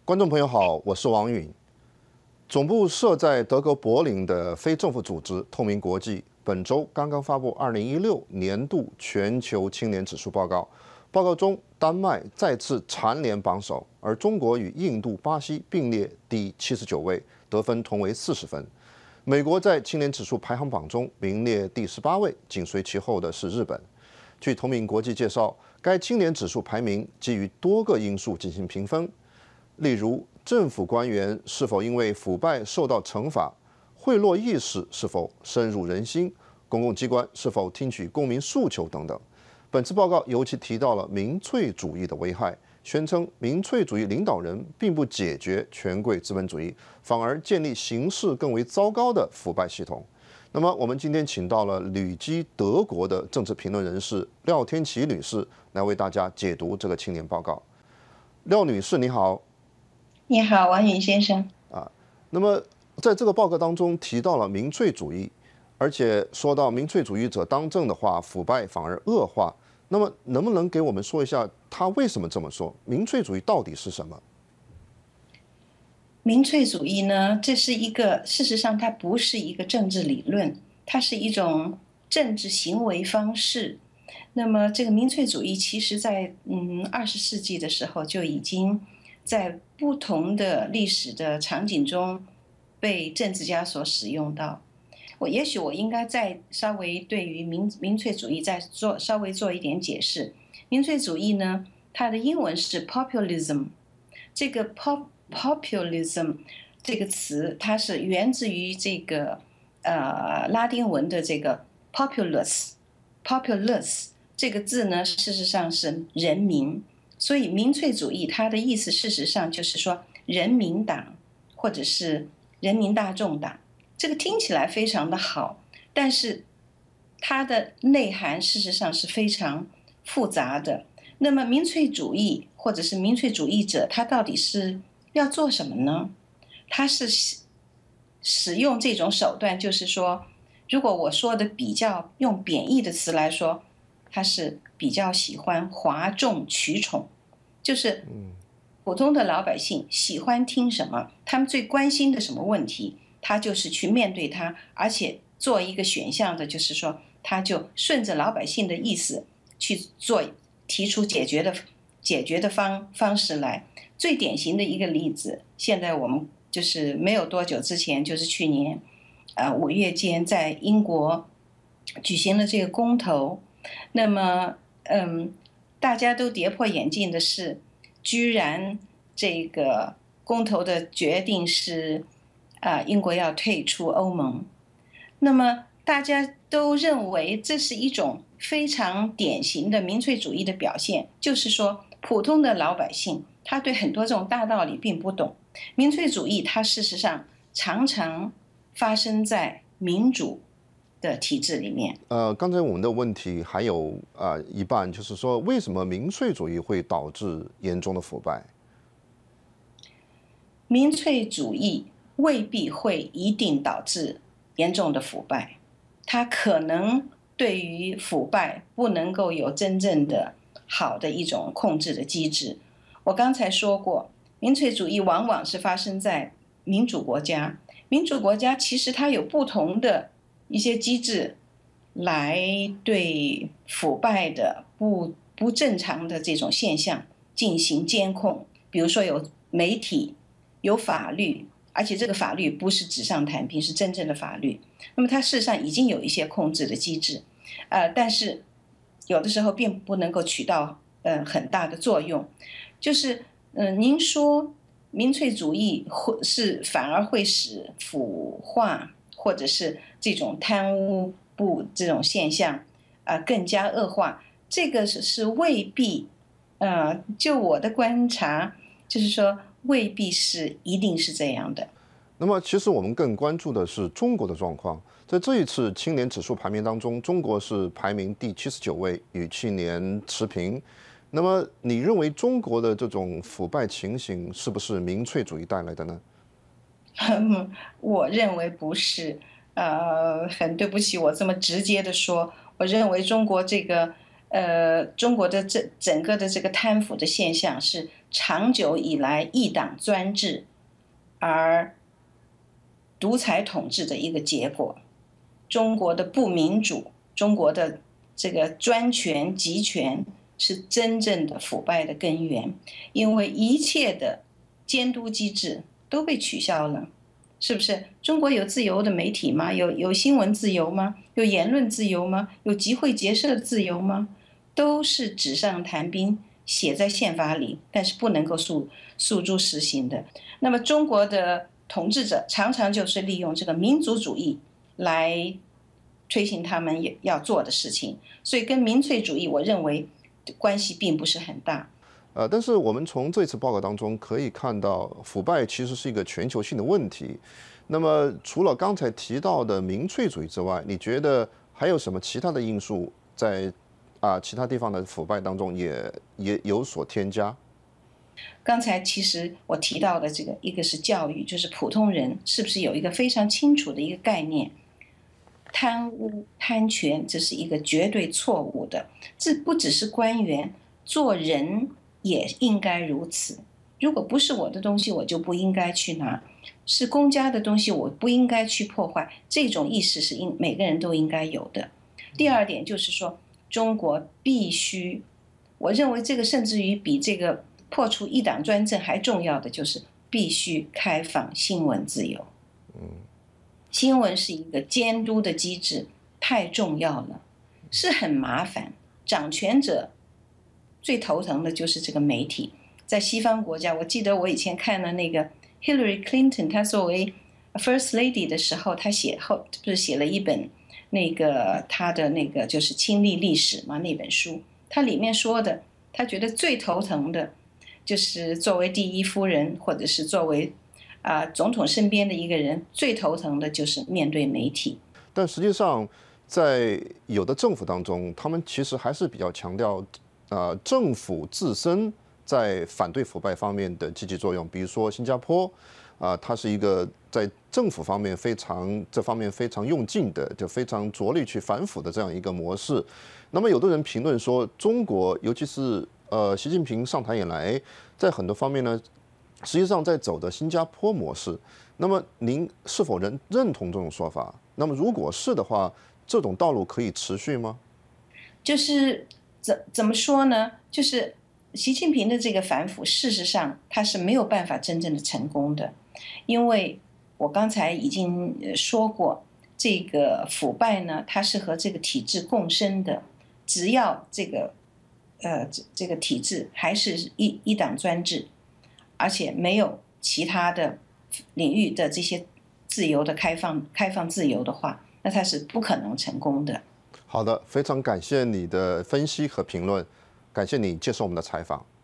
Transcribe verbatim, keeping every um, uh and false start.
观众朋友好，我是王允。总部设在德国柏林的非政府组织透明国际，本周刚刚发布二零一六年度全球青年指数报告。报告中，丹麦再次蝉联榜首，而中国与印度、巴西并列第七十九位，得分同为四十分。美国在青年指数排行榜中名列第十八位，紧随其后的是日本。据透明国际介绍，该青年指数排名基于多个因素进行评分。例如，政府官员是否因为腐败受到惩罚，贿赂意识是否深入人心，公共机关是否听取公民诉求等等。本次报告尤其提到了民粹主义的危害，宣称民粹主义领导人并不解决权贵资本主义，反而建立形势更为糟糕的腐败系统。那么，我们今天请到了旅居德国的政治评论人士廖天琪女士来为大家解读这个青年报告。廖女士，你好。 你好，王允先生。 啊，那么在这个报告当中提到了民粹主义，而且说到民粹主义者当政的话，腐败反而恶化。那么，能不能给我们说一下他为什么这么说？民粹主义到底是什么？ 民粹主义呢，这是一个，事实上它不是一个政治理论，它是一种政治行为方式。那么，这个民粹主义其实在嗯二十世纪的时候就已经在不同的历史的场景中被政治家所使用到。我也许我应该再稍微对于民民粹主义再做稍微做一点解释。民粹主义呢，它的英文是 populism， 这个 pop populism 这个词，它是源自于这个呃拉丁文的这个 populus populus 这个字呢，事实上是人民。所以民粹主义它的意思事实上就是说人民党或者是人民大众党，这个听起来非常的好，但是它的内涵事实上是非常复杂的。那么民粹主义或者是民粹主义者，他到底是要做什么呢？他是使用这种手段，就是说，如果我说的比较用贬义的词来说，他是比较喜欢哗众取宠，就是普通的老百姓喜欢听什么，他们最关心的什么问题，他就是去面对它，而且做一个选项的，就是说，他就顺着老百姓的意思去做，提出解决的解决的方方式来。最典型的一个例子，现在我们就是没有多久之前，就是去年，呃五月间在英国举行了这个公投。那么，嗯，大家都跌破眼镜的是，居然这个公投的决定是，啊、呃，英国要退出欧盟。那么大家都认为这是一种非常典型的民粹主义的表现，就是说，普通的老百姓他对很多这种大道理并不懂。民粹主义它事实上常常发生在民主的体制里面。 呃，刚才我们的问题还有啊、呃、一半，就是说为什么民粹主义会导致严重的腐败？ 民粹主义未必会一定导致严重的腐败，它可能对于腐败不能够有真正的好的一种控制的机制。我刚才说过，民粹主义往往是发生在民主国家，民主国家其实它有不同的一些机制来对腐败的不不正常的这种现象进行监控。比如说有媒体，有法律，而且这个法律不是纸上谈兵，是真正的法律。那么它事实上已经有一些控制的机制，呃，但是有的时候并不能够起到呃很大的作用。就是嗯、呃，您说民粹主义会是反而会使腐化或者是这种贪污不这种现象啊、呃、更加恶化，这个是是未必，呃，就我的观察，就是说未必是一定是这样的。 那么，其实我们更关注的是中国的状况。在这一次青年指数排名当中，中国是排名第七十九位，与去年持平。那么，你认为中国的这种腐败情形是不是民粹主义带来的呢？ 我认为不是，呃，很对不起，我这么直接的说，我认为中国这个，呃，中国的这整个的这个贪腐的现象是长久以来一党专制而独裁统治的一个结果。中国的不民主，中国的这个专权集权是真正的腐败的根源，因为一切的监督机制都被取消了。是不是？中国有自由的媒体吗？有有新闻自由吗？有言论自由吗？有集会结社自由吗？都是纸上谈兵，写在宪法里，但是不能够诉诉诸实行的。那么中国的统治者常常就是利用这个民族主义来推行他们要做的事情，所以跟民粹主义我认为关系并不是很大。 呃，但是我们从这次报告当中可以看到，腐败其实是一个全球性的问题。那么除了刚才提到的民粹主义之外，你觉得还有什么其他的因素在啊、呃、其他地方的腐败当中也也有所添加？ 刚才其实我提到的这个，一个是教育，就是普通人是不是有一个非常清楚的一个概念，贪污贪权这是一个绝对错误的，这不只是官员，做人也应该如此。如果不是我的东西，我就不应该去拿；是公家的东西，我不应该去破坏。这种意识是应每个人都应该有的。第二点就是说，中国必须，我认为这个甚至于比这个破除一党专政还重要的，就是必须开放新闻自由。新闻是一个监督的机制，太重要了，是很麻烦。掌权者最头疼的就是这个媒体。在西方国家，我记得我以前看了那个 Hillary Clinton， 她作为 First Lady 的时候，她写后不是写了一本那个她的那个就是亲历历史嘛，那本书，她里面说的，她觉得最头疼的就是作为第一夫人或者是作为啊、呃、总统身边的一个人，最头疼的就是面对媒体。 但实际上，在有的政府当中，他们其实还是比较强调，呃，政府自身在反对腐败方面的积极作用。比如说新加坡，啊、呃，它是一个在政府方面非常这方面非常用劲的，就非常着力去反腐的这样一个模式。那么有的人评论说，中国尤其是呃习近平上台以来，在很多方面呢，实际上在走的新加坡模式。那么您是否认认同这种说法？那么如果是的话，这种道路可以持续吗？ 就是怎怎么说呢？就是习近平的这个反腐，事实上他是没有办法真正的成功的，因为我刚才已经说过，这个腐败呢，它是和这个体制共生的，只要这个呃这这个体制还是一一党专制，而且没有其他的领域的这些自由的开放开放自由的话，那它是不可能成功的。 好的，非常感谢你的分析和评论，感谢你接受我们的采访。